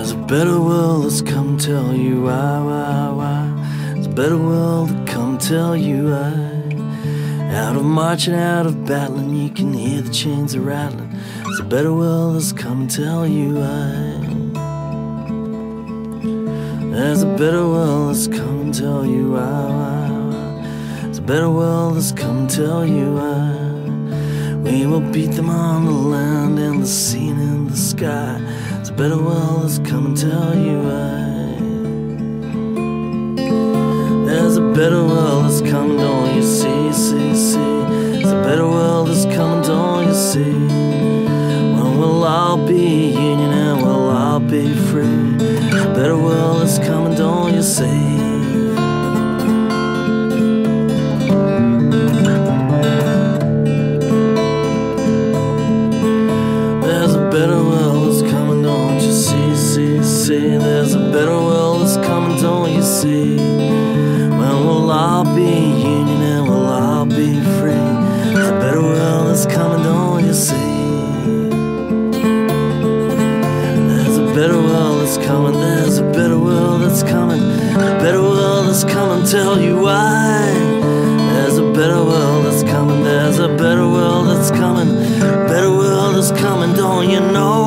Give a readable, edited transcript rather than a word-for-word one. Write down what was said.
There's a better world that's come tell you why. There's a better world that come tell you why. Out of marching, out of battling, you can hear the chains are rattling. There's a better world that's come tell you why. There's a better world that's come tell you why. There's a better world that's come tell you why. We will beat them on the land and the sea and in the sky. There's a better world that's come and tell you why. There's a better world that's coming, don't you see? There's a better world that's coming, don't you see? When we'll all be union and we'll all be free. There's a better world that's coming, don't you see? There's a better world that's coming, don't you see? There's a better world that's coming, don't you see? When we'll all be union and we'll all be free. There's a better world that's coming, don't you see? There's a better world that's coming, there's a better world that's coming. A better world that's coming, tell you why. There's a better world that's coming, there's a better world that's coming. A better world that's coming, don't you know?